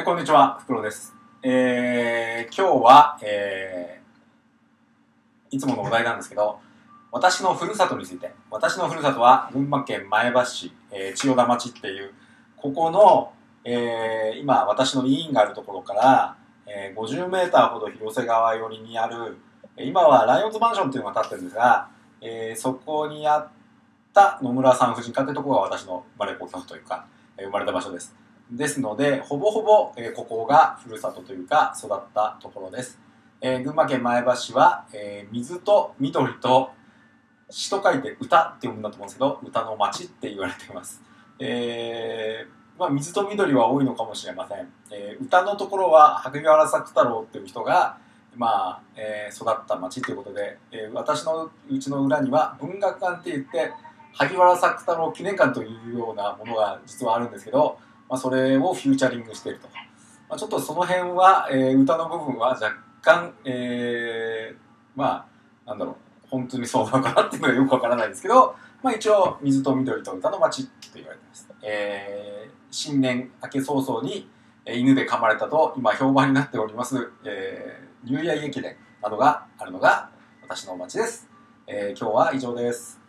こんにちは、フクロウです。今日は、いつものお題なんですけど、私のふるさとについて。私のふるさとは群馬県前橋市、千代田町っていう、ここの、今私の委員があるところから、50メーターほど広瀬川寄りにある、今はライオンズマンションっていうのが建ってるんですが、そこにあった野村産婦人科ってところが私の生まれ故郷というか、生まれた場所です。ですので、ほぼほぼ、ここがふるさとというか育ったところです。群馬県前橋市は、水と緑と詩と書いて歌って読むんだと思うんですけど、歌の町って言われています。水と緑は多いのかもしれません。歌のところは萩原作太郎っていう人が、育った町ということで、私のうちの裏には文学館って言って萩原作太郎記念館というようなものが実はあるんですけど、それをフューチャリングしていると。ちょっとその辺は、歌の部分は若干、なんだろう、本当にそうなのかなっていうのがよくわからないですけど、一応、水と緑と歌の街と言われています。新年明け早々に、犬で噛まれたと今評判になっております、ニューイヤー駅伝などがあるのが私の街です。今日は以上です。